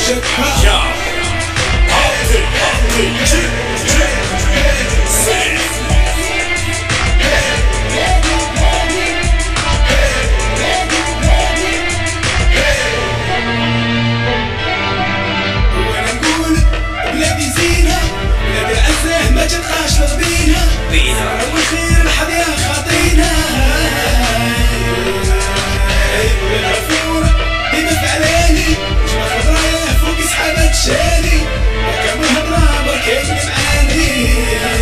شدها ما تلقاش لغبينا والخير الحظ خاطينا الغفور ديما فعلاني جمع خضرايا فوق سحابات شالي وكم الهضرة بركين معاني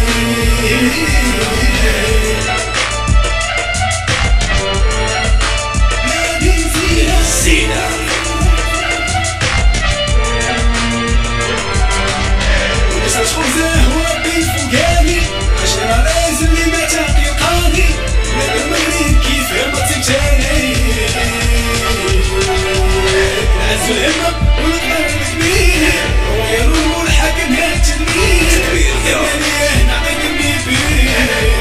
نادي زينة ونسى شكون زاهوة فوقاني عشان لازم اللي ما تلقاني نقدر المغرب كيف هبط تاني نعز الهمة ونقدر الكبير وغيرو الحاكم يا التلميذ ثمانية نعطيك الميبير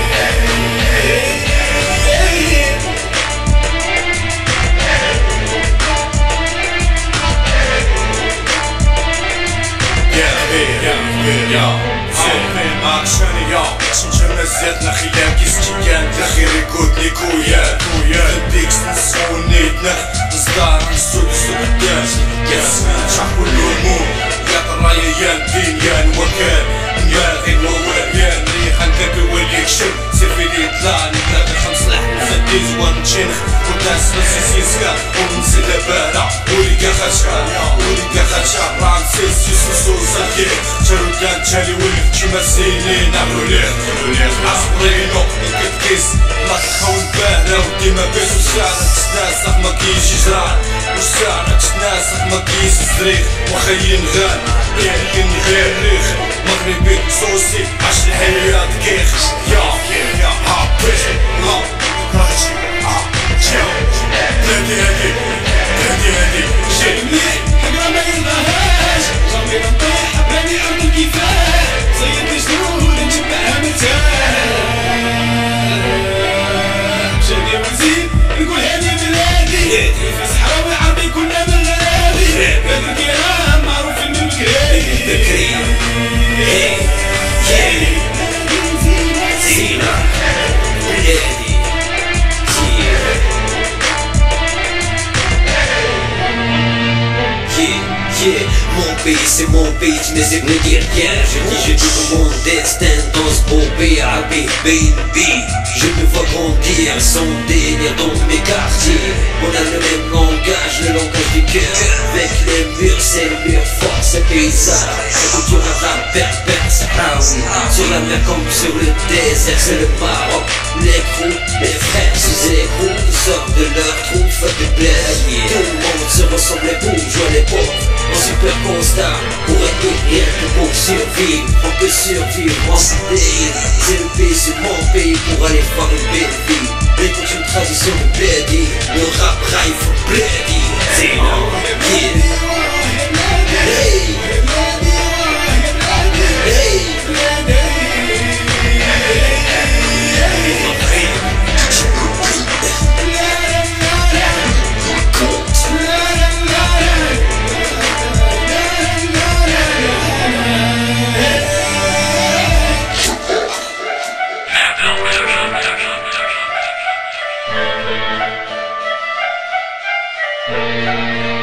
عشاني شنجرنا زيادنا خيام كيستيان تاخير يقودني كويا البيكس نسوني تنخ نصدار نسوق قدام شعب كله هموم يا قرايا يا الدين يا الوكال يا غير وواليان ريحة نكبي واللي يكشم سيفيلي يطلع نتلاقي خمس لحن فديز ونشنخ وداس نسيسيسكا ونسي لبالا وليكا خشا رامسيس يسوسو ساكي شارودان تشالي ولف كيما سيلين عملو ليه عصبرينو نكتكيس لا تخون باهرة وديما بيسو ساعة تتناسق ما كيجي جران وساعة تتناسق ما كيس الزريخ وخيين غان يمكن غير ريخ مغربي صوصي عاش الحياة كيخ يا حابي لا راشي هادي شي مليح حقرا ما يرضاهاش صافي نطيح حباني عرض الكفاح صيدني جنون نجمعها مرتاح جاني وزيد نقول هادي بلادي في صحراوي عربي كنا من غلاوي قادر كرام معروفين من بكري زينة بلادي mon pays c'est mon pays, tu n'essaies de dire rien. Je vis mon destin dans ce beau pays, baby. Je me vois grandir sans délire dans mes quartiers. On a le même langage, le langage du cœur. Avec les murs, c'est le mur fort, c'est paysage. La culture arabe, berbère, sahraoui. Sur la mer comme sur le désert, c'est le Maroc. Les groupes, les frères sous écrou, ils sortent de leur trou, fuck de blé. Tout le monde se ressemble, les bourgeois, les pauvres. Un super constat, pour être rien que pour survivre. On peut survivre en cité. C'est le pays, c'est mon pays pour aller voir une belle vie. Écoute une tradition de bledi. Le rap rap for bledi. C'est hey. Hey.